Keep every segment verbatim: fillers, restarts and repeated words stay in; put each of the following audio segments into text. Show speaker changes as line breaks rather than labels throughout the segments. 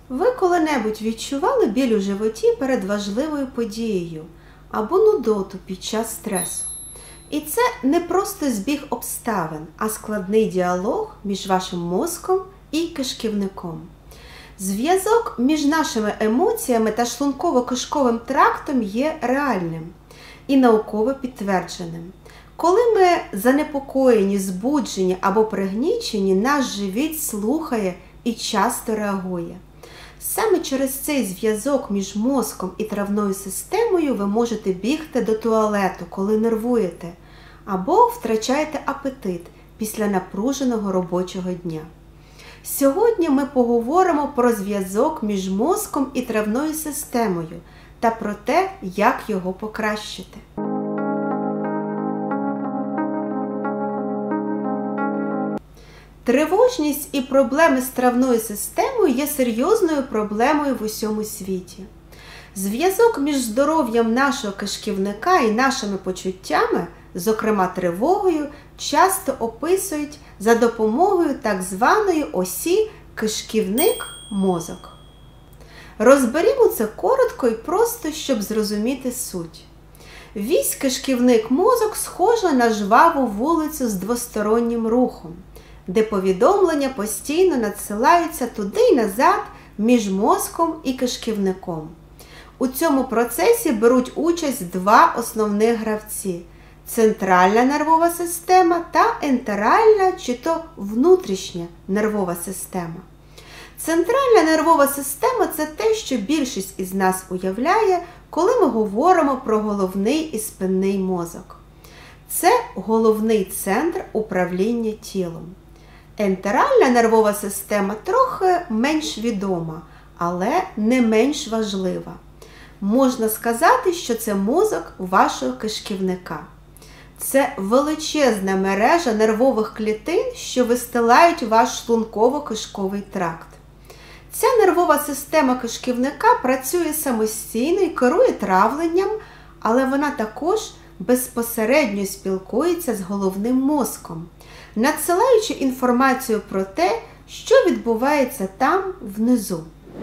Ви коли-небудь відчували біль у животі перед важливою подією або нудоту під час стресу? І це не просто збіг обставин, а складний діалог між вашим мозком і кишківником. Зв'язок між нашими емоціями та шлунково-кишковим трактом є реальним і науково підтвердженим. Коли ми занепокоєні, збуджені або пригнічені, наш живіт слухає і часто реагує. Саме через цей зв'язок між мозком і травною системою ви можете бігти до туалету, коли нервуєте, або втрачаєте апетит після напруженого робочого дня. Сьогодні ми поговоримо про зв'язок між мозком і травною системою та про те, як його покращити. Тривожність і проблеми з травною системою є серйозною проблемою в усьому світі. Зв'язок між здоров'ям нашого кишківника і нашими почуттями, зокрема тривогою, часто описують за допомогою так званої осі кишківник-мозок. Розберімо це коротко і просто, щоб зрозуміти суть. Вісь кишківник-мозок схожа на жваву вулицю з двостороннім рухом, де повідомлення постійно надсилаються туди й назад між мозком і кишківником. У цьому процесі беруть участь два основних гравці – центральна нервова система та ентеральна чи то внутрішня нервова система. Центральна нервова система – це те, що більшість із нас уявляє, коли ми говоримо про головний і спинний мозок. Це головний центр управління тілом. Ентеральна нервова система трохи менш відома, але не менш важлива. Можна сказати, що це мозок вашого кишківника. Це величезна мережа нервових клітин, що вистилають ваш шлунково-кишковий тракт. Ця нервова система кишківника працює самостійно і керує травленням, але вона також безпосередньо спілкується з головним мозком, надсилаючи інформацію про те, що відбувається там внизу.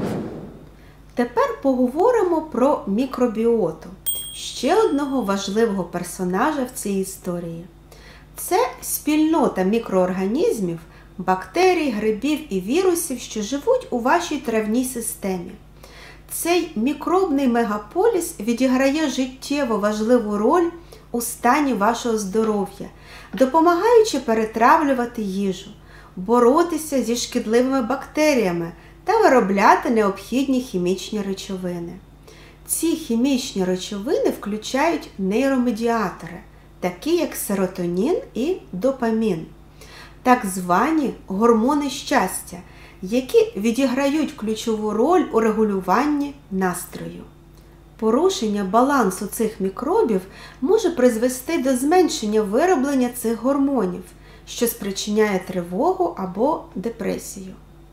Тепер поговоримо про мікробіоту, ще одного важливого персонажа в цій історії. Це спільнота мікроорганізмів, бактерій, грибів і вірусів, що живуть у вашій травній системі. Цей мікробний мегаполіс відіграє життєво важливу роль у стані вашого здоров'я, допомагаючи перетравлювати їжу, боротися зі шкідливими бактеріями та виробляти необхідні хімічні речовини. Ці хімічні речовини включають нейромедіатори, такі як серотонін і допамін, так звані гормони щастя, які відіграють ключову роль у регулюванні настрою. Порушення балансу цих мікробів може призвести до зменшення вироблення цих гормонів, що спричиняє тривогу або депресію.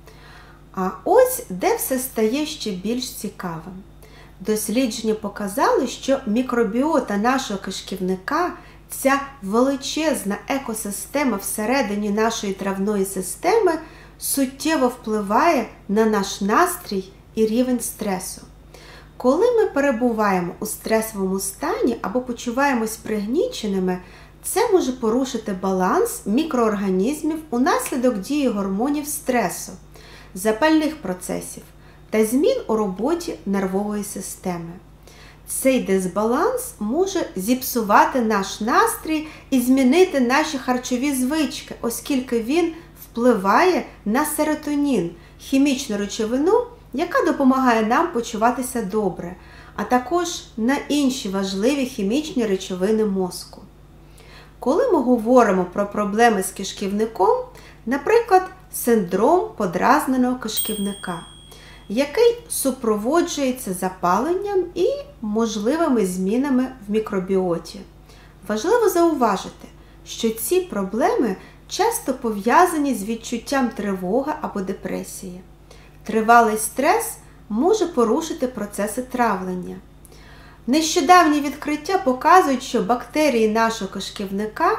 А ось де все стає ще більш цікавим. Дослідження показали, що мікробіота нашого кишківника, ця величезна екосистема всередині нашої травної системи, суттєво впливає на наш настрій і рівень стресу. Коли ми перебуваємо у стресовому стані або почуваємось пригніченими, це може порушити баланс мікроорганізмів унаслідок дії гормонів стресу, запальних процесів та змін у роботі нервової системи. Цей дисбаланс може зіпсувати наш настрій і змінити наші харчові звички, оскільки він впливає на серотонін, хімічну речовину, яка допомагає нам почуватися добре, а також на інші важливі хімічні речовини мозку. Коли ми говоримо про проблеми з кишківником, наприклад, синдром подразненого кишківника, який супроводжується запаленням і можливими змінами в мікробіоті. Важливо зауважити, що ці проблеми часто пов'язані з відчуттям тривоги або депресії. Тривалий стрес може порушити процеси травлення. Нещодавні відкриття показують, що бактерії нашого кишківника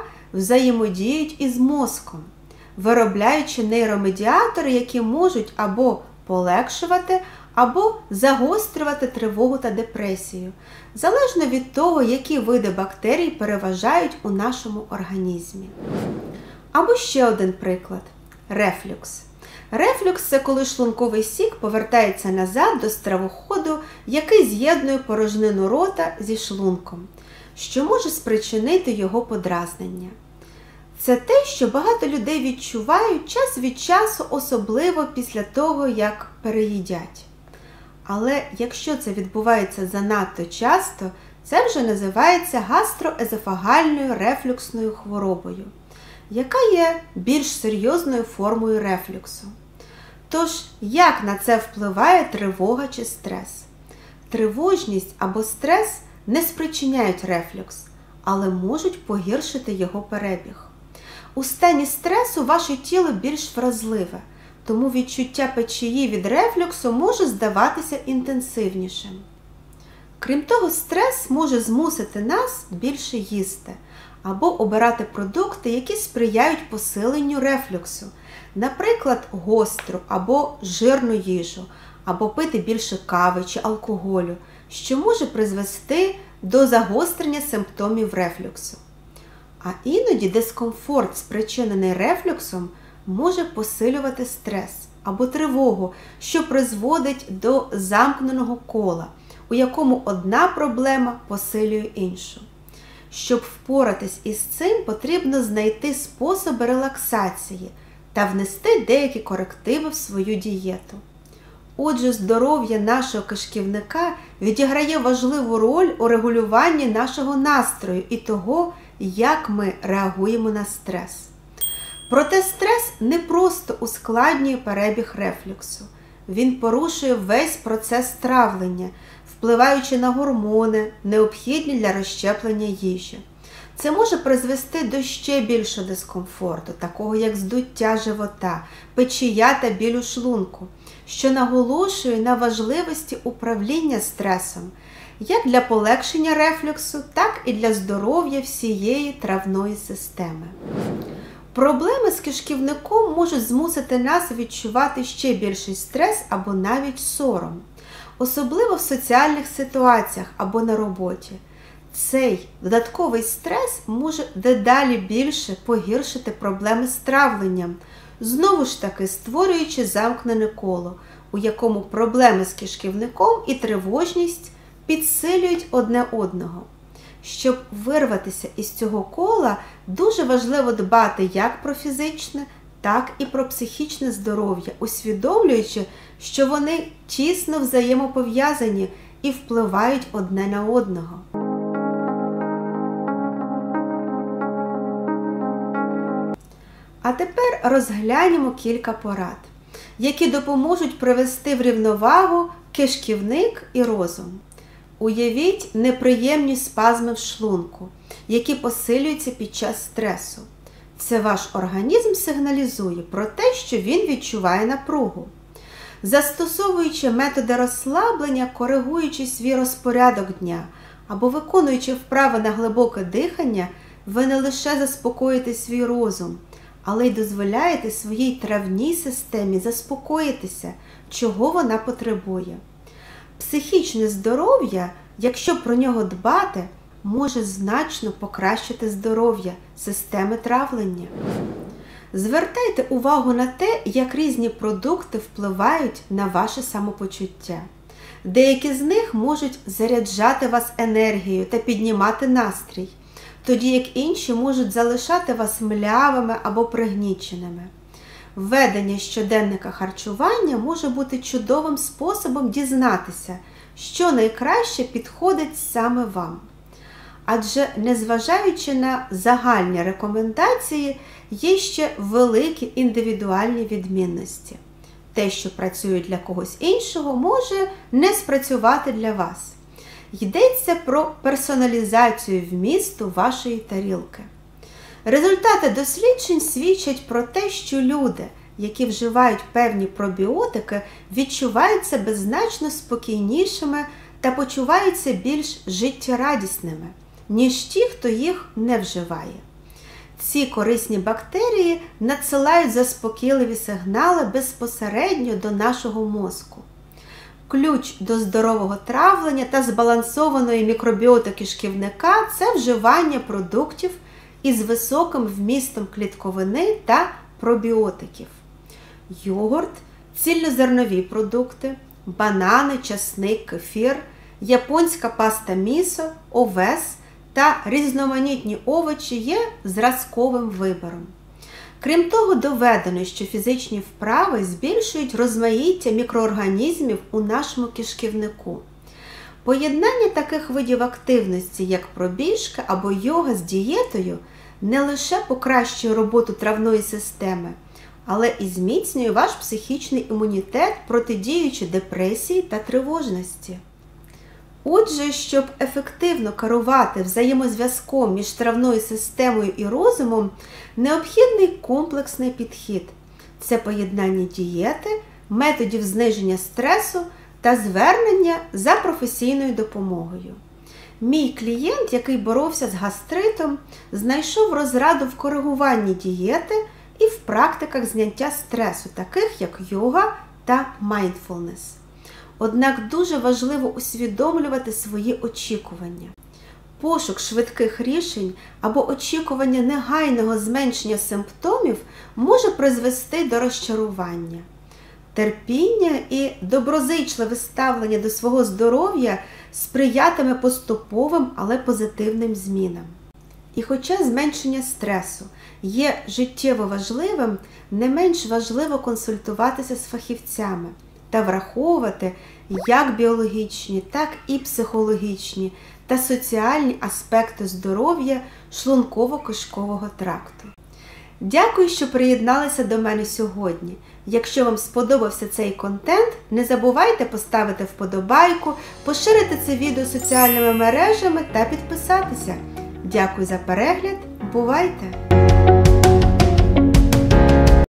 взаємодіють із мозком, виробляючи нейромедіатори, які можуть або полегшувати або загострювати тривогу та депресію, залежно від того, які види бактерій переважають у нашому організмі. Або ще один приклад – рефлюкс. Рефлюкс – це коли шлунковий сік повертається назад до стравоходу, який з'єднує порожнину рота зі шлунком, що може спричинити його подразнення. Це те, що багато людей відчувають час від часу, особливо після того, як переїдять. Але якщо це відбувається занадто часто, це вже називається гастроезофагальною рефлюксною хворобою, яка є більш серйозною формою рефлюксу. Тож, як на це впливає тривога чи стрес? Тривожність або стрес не спричиняють рефлюкс, але можуть погіршити його перебіг. У стані стресу ваше тіло більш вразливе, тому відчуття печії від рефлюксу може здаватися інтенсивнішим. Крім того, стрес може змусити нас більше їсти або обирати продукти, які сприяють посиленню рефлюксу, наприклад, гостру або жирну їжу, або пити більше кави чи алкоголю, що може призвести до загострення симптомів рефлюксу. А іноді дискомфорт, спричинений рефлюксом, може посилювати стрес або тривогу, що призводить до замкненого кола, у якому одна проблема посилює іншу. Щоб впоратись із цим, потрібно знайти способи релаксації та внести деякі корективи в свою дієту. Отже, здоров'я нашого кишківника відіграє важливу роль у регулюванні нашого настрою і того, як ми реагуємо на стрес. Проте стрес не просто ускладнює перебіг рефлюксу. Він порушує весь процес травлення, впливаючи на гормони, необхідні для розщеплення їжі. Це може призвести до ще більшого дискомфорту, такого як здуття живота, печія та біль у шлунку, що наголошує на важливості управління стресом, як для полегшення рефлюксу, так і для здоров'я всієї травної системи. Проблеми з кишківником можуть змусити нас відчувати ще більший стрес або навіть сором, особливо в соціальних ситуаціях або на роботі. Цей додатковий стрес може дедалі більше погіршити проблеми з травленням, знову ж таки створюючи замкнене коло, у якому проблеми з кишківником і тривожність підсилюють одне одного. Щоб вирватися із цього кола, дуже важливо дбати як про фізичне, так і про психічне здоров'я, усвідомлюючи, що вони тісно взаємопов'язані і впливають одне на одного. А тепер розглянемо кілька порад, які допоможуть привести в рівновагу кишківник і розум. Уявіть неприємні спазми в шлунку, які посилюються під час стресу. Це ваш організм сигналізує про те, що він відчуває напругу. Застосовуючи методи розслаблення, коригуючи свій розпорядок дня або виконуючи вправи на глибоке дихання, ви не лише заспокоїте свій розум, але й дозволяєте своїй травній системі заспокоїтися, чого вона потребує. Психічне здоров'я, якщо про нього дбати, може значно покращити здоров'я системи травлення. Звертайте увагу на те, як різні продукти впливають на ваше самопочуття. Деякі з них можуть заряджати вас енергією та піднімати настрій, тоді як інші можуть залишати вас млявими або пригніченими. Введення щоденника харчування може бути чудовим способом дізнатися, що найкраще підходить саме вам. Адже, незважаючи на загальні рекомендації, є ще великі індивідуальні відмінності. Те, що працює для когось іншого, може не спрацювати для вас. Йдеться про персоналізацію вмісту вашої тарілки. Результати досліджень свідчать про те, що люди, які вживають певні пробіотики, відчувають себе значно спокійнішими та почуваються більш життєрадісними, ніж ті, хто їх не вживає. ці корисні бактерії надсилають заспокійливі сигнали безпосередньо до нашого мозку. Ключ до здорового травлення та збалансованої мікробіоти кишківника – це вживання продуктів із високим вмістом клітковини та пробіотиків. Йогурт, цільнозернові продукти, банани, часник, кефір, японська паста місо, овес та різноманітні овочі є зразковим вибором. Крім того, доведено, що фізичні вправи збільшують розмаїття мікроорганізмів у нашому кишківнику. Поєднання таких видів активності, як пробіжка або йога з дієтою, не лише покращує роботу травної системи, але і зміцнює ваш психічний імунітет, протидіючи депресії та тривожності. Отже, щоб ефективно керувати взаємозв'язком між травною системою і розумом, необхідний комплексний підхід. Це поєднання дієти, методів зниження стресу та звернення за професійною допомогою. Мій клієнт, який боровся з гастритом, знайшов розраду в коригуванні дієти і в практиках зняття стресу, таких як йога та майндфулнес. Однак дуже важливо усвідомлювати свої очікування. Пошук швидких рішень або очікування негайного зменшення симптомів може призвести до розчарування. Терпіння і доброзичливе ставлення до свого здоров'я сприятиме поступовим, але позитивним змінам. І хоча зменшення стресу є життєво важливим, не менш важливо консультуватися з фахівцями та враховувати як біологічні, так і психологічні та соціальні аспекти здоров'я шлунково-кишкового тракту. Дякую, що приєдналися до мене сьогодні. Якщо вам сподобався цей контент, не забувайте поставити вподобайку, поширити це відео соціальними мережами та підписатися. Дякую за перегляд. Бувайте!